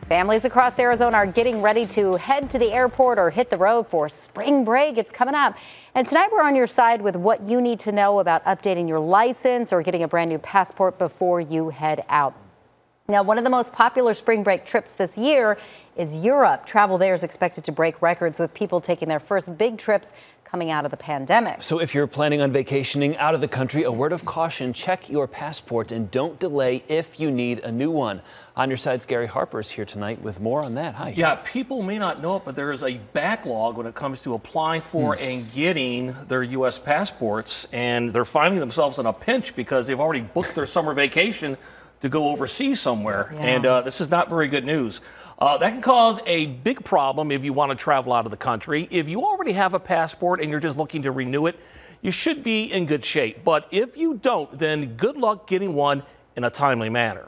Families across Arizona are getting ready to head to the airport or hit the road for spring break. It's coming up. And tonight we're on your side with what you need to know about updating your license or getting a brand new passport before you head out. Now, one of the most popular spring break trips this year is Europe. Travel there is expected to break records with people taking their first big trips coming out of the pandemic. So if you're planning on vacationing out of the country, a word of caution, check your passport and don't delay if you need a new one. On your side's Gary Harper is here tonight with more on that. Hi. Yeah, people may not know it, but there is a backlog when it comes to applying for and getting their U.S. passports, and they're finding themselves in a pinch because they've already booked their summer vacation to go overseas somewhere, and this is not very good news. That can cause a big problem if you want to travel out of the country. If you already have a passport and you're just looking to renew it, you should be in good shape. But if you don't, then good luck getting one in a timely manner.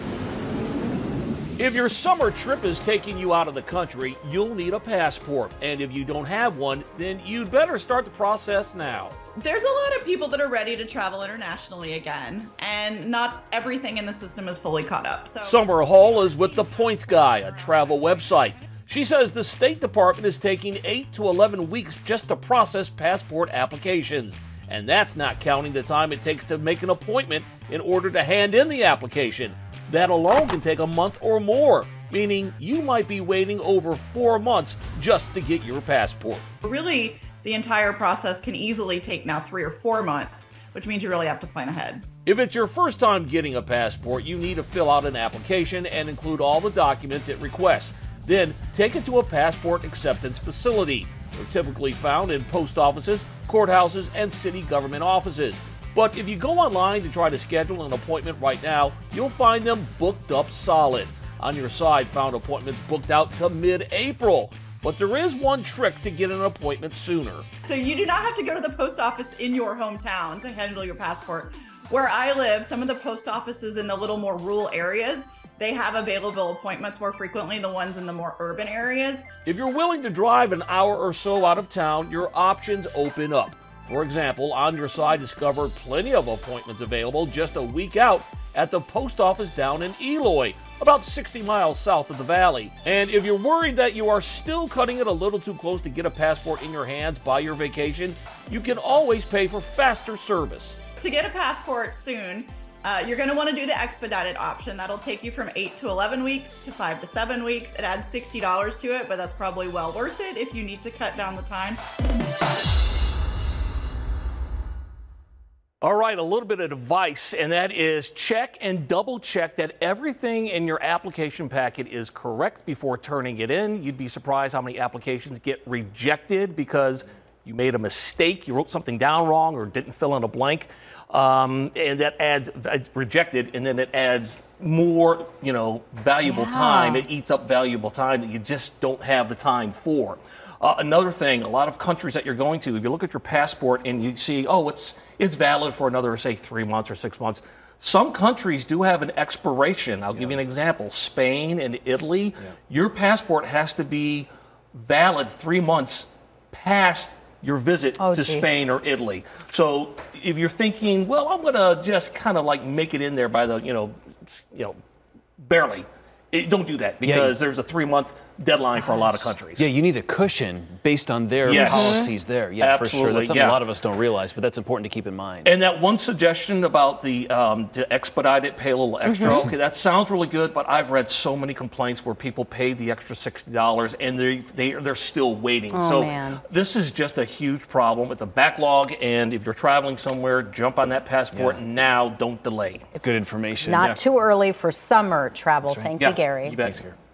If your summer trip is taking you out of the country, you'll need a passport. And if you don't have one, then you'd better start the process now. There's a lot of people that are ready to travel internationally again, and not everything in the system is fully caught up. Summer Hall is with The Points Guy, a travel website. She says the State Department is taking 8 to 11 weeks just to process passport applications. And that's not counting the time it takes to make an appointment in order to hand in the application. That alone can take a month or more, meaning you might be waiting over 4 months just to get your passport. Really, the entire process can easily take now 3 or 4 months, which means you really have to plan ahead. If it's your first time getting a passport, you need to fill out an application and include all the documents it requests. Then take it to a passport acceptance facility. They're typically found in post offices, courthouses, and city government offices. But if you go online to try to schedule an appointment right now, you'll find them booked up solid. On your side found appointments booked out to mid-April. But there is one trick to get an appointment sooner. So you do not have to go to the post office in your hometown to handle your passport. Where I live, some of the post offices in the little more rural areas, they have available appointments more frequently than the ones in the more urban areas. If you're willing to drive an hour or so out of town, your options open up. For example, On Your Side discovered plenty of appointments available just a week out at the post office down in Eloy, about 60 miles south of the valley. And if you're worried that you are still cutting it a little too close to get a passport in your hands by your vacation, you can always pay for faster service. To get a passport soon, you're going to want to do the expedited option. That'll take you from 8 to 11 weeks to 5 to 7 weeks. It adds $60 to it, but that's probably well worth it if you need to cut down the time. All right, a little bit of advice, and that is check and double check that everything in your application packet is correct before turning it in. You'd be surprised how many applications get rejected because you made a mistake, you wrote something down wrong or didn't fill in a blank, and that adds rejected, and then it adds more, valuable time. It eats up valuable time that you just don't have the time for. Another thing, a lot of countries that you're going to, if you look at your passport and you see, oh, it's valid for another, say, 3 months or 6 months. Some countries do have an expiration. I'll give you an example. Spain and Italy, your passport has to be valid 3 months past your visit to Spain or Italy. So if you're thinking, well, I'm going to just kind of like make it in there by the, barely. Don't do that because there's a 3-month deadline for a lot of countries. Yeah, you need a cushion based on their policies there. Yeah, absolutely. For sure. That's something a lot of us don't realize, but that's important to keep in mind. And that one suggestion about the to expedite it, pay a little extra. Okay, that sounds really good, but I've read so many complaints where people paid the extra $60 and they're still waiting. This is just a huge problem. It's a backlog, and if you're traveling somewhere, jump on that passport now. Don't delay. It's good information. Not too early for summer travel. Right. Thank you, Gary. You bet. Thanks, Gary.